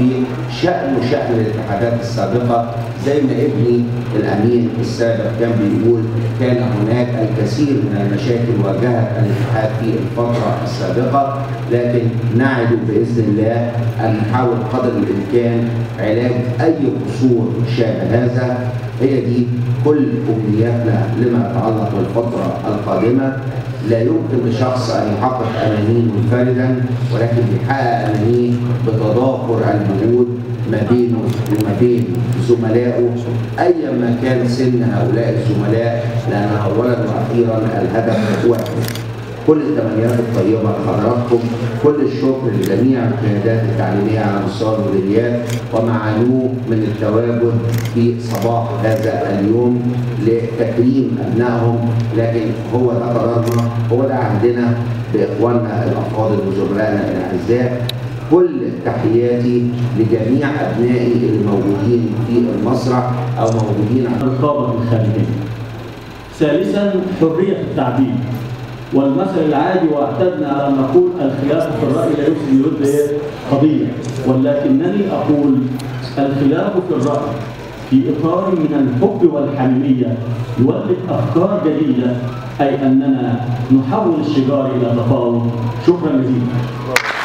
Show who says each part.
Speaker 1: التوفيق شأن الاتحادات السابقة. زي ما ابني الأمين السابق كان بيقول، كان هناك الكثير من المشاكل واجهت الاتحاد في الفترة السابقة، لكن نعد بإذن الله أن نحاول قدر الإمكان علاج أي قصور شابه هذا. هي دي كل أمنياتنا لما يتعلق بالفترة القادمة. لا يمكن لشخص أن يحقق أمانيه منفردا، ولكن بيحقق أمانيه بتضافر الجهود ما بينه وما بين زملائه أيما كان سن هؤلاء الزملاء، لأن أولا وأخيرا الهدف واحد. كل التمنيات الطيبة لحضراتكم، كل الشكر لجميع القيادات التعليمية على مستوى الولايات ومعانوه من التواجد في صباح هذا اليوم لتكريم أبنائهم. لكن هو ده قرارنا، هو ده عهدنا بإخواننا الأفاضل وزملائنا الأعزاء. كل تحياتي لجميع أبنائي الموجودين في المسرح أو موجودين على
Speaker 2: الرقابة الخارجية. ثالثا حرية التعبير، والمثل العادي واعتدنا على ان نقول الخلاف في الراي لا يفسد الود قضيه، ولكنني اقول الخلاف في الراي في اطار من الحب والحميميه يولد افكار جديده، اي اننا نحول الشجار الى تفاوض. شكرا جزيلا.